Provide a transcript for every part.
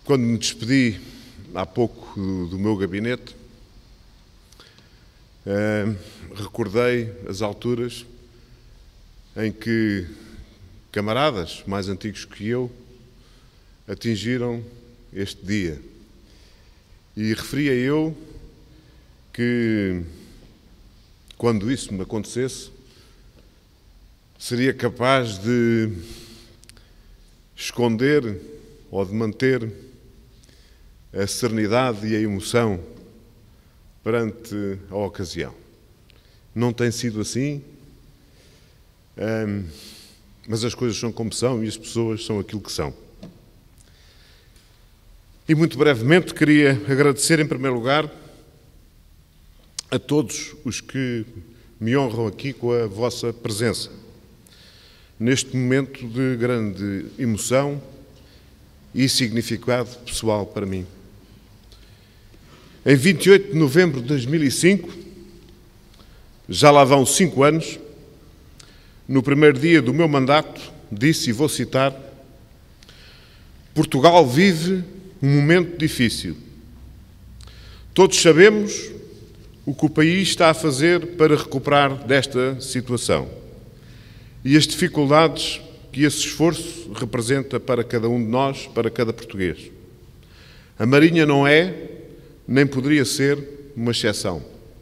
Quando me despedi há pouco do meu gabinete, recordei as alturas em que camaradas mais antigos que eu atingiram este dia. E referia eu que, quando isso me acontecesse, seria capaz de esconder ou de manter a serenidade e a emoção perante a ocasião. Não tem sido assim, mas as coisas são como são e as pessoas são aquilo que são. E muito brevemente queria agradecer em primeiro lugar a todos os que me honram aqui com a vossa presença, neste momento de grande emoção e significado pessoal para mim. Em 28 de novembro de 2005, já lá vão 5 anos, no primeiro dia do meu mandato, disse, e vou citar: Portugal vive um momento difícil. Todos sabemos o que o país está a fazer para recuperar desta situação e as dificuldades que esse esforço representa para cada um de nós, para cada português. A Marinha não é, nem poderia ser, uma exceção.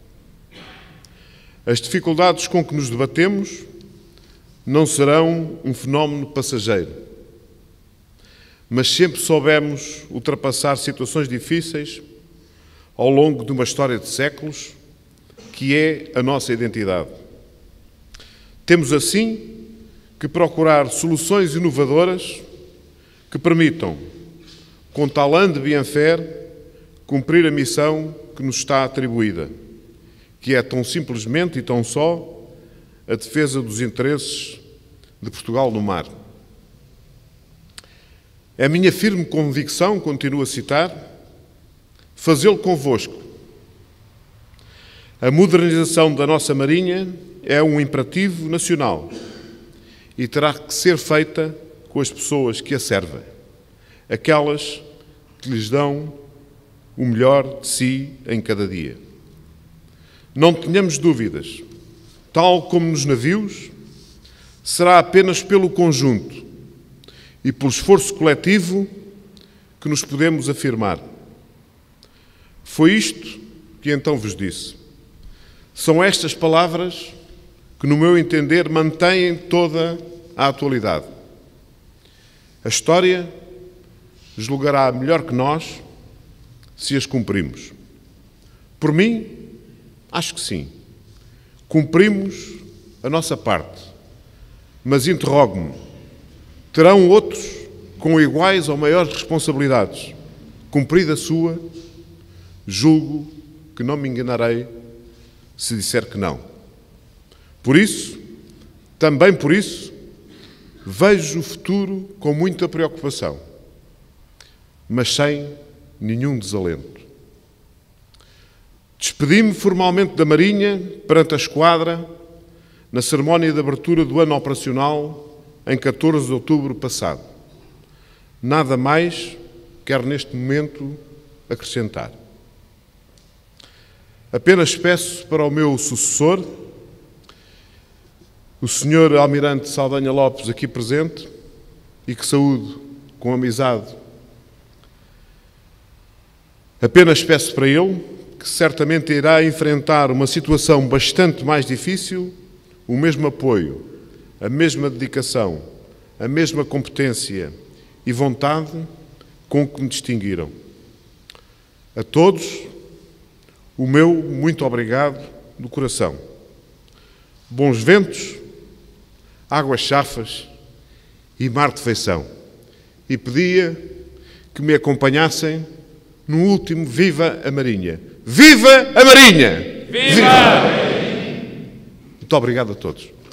As dificuldades com que nos debatemos não serão um fenómeno passageiro, mas sempre soubemos ultrapassar situações difíceis ao longo de uma história de séculos, que é a nossa identidade. Temos, assim, que procurar soluções inovadoras que permitam, com talent de bien-faire, cumprir a missão que nos está atribuída, que é tão simplesmente e tão só a defesa dos interesses de Portugal no mar. É a minha firme convicção, continuo a citar, fazê-lo convosco. A modernização da nossa Marinha é um imperativo nacional e terá que ser feita com as pessoas que a servem, aquelas que lhes dão o melhor de si em cada dia. Não tenhamos dúvidas, tal como nos navios, será apenas pelo conjunto e pelo esforço coletivo que nos podemos afirmar. Foi isto que então vos disse. São estas palavras que, no meu entender, mantêm toda a atualidade. A história julgará melhor que nós se as cumprimos. Por mim, acho que sim. Cumprimos a nossa parte. Mas interrogo-me, terão outros com iguais ou maiores responsabilidades cumprida a sua? Julgo que não me enganarei se disser que não. Por isso, também por isso, vejo o futuro com muita preocupação, mas sem nenhum desalento. Despedi-me formalmente da Marinha perante a esquadra na cerimónia de abertura do ano operacional em 14 de outubro passado. Nada mais quero neste momento acrescentar. Apenas peço para o meu sucessor, o Sr. Almirante Saldanha Lopes, aqui presente, e que saúdo com amizade, apenas peço para ele, que certamente irá enfrentar uma situação bastante mais difícil, o mesmo apoio, a mesma dedicação, a mesma competência e vontade com que me distinguiram. A todos, o meu muito obrigado do coração. Bons ventos, águas chafas e mar de feição. E pedia que me acompanhassem no último Viva a Marinha. Viva a Marinha! Viva! Muito obrigado a todos.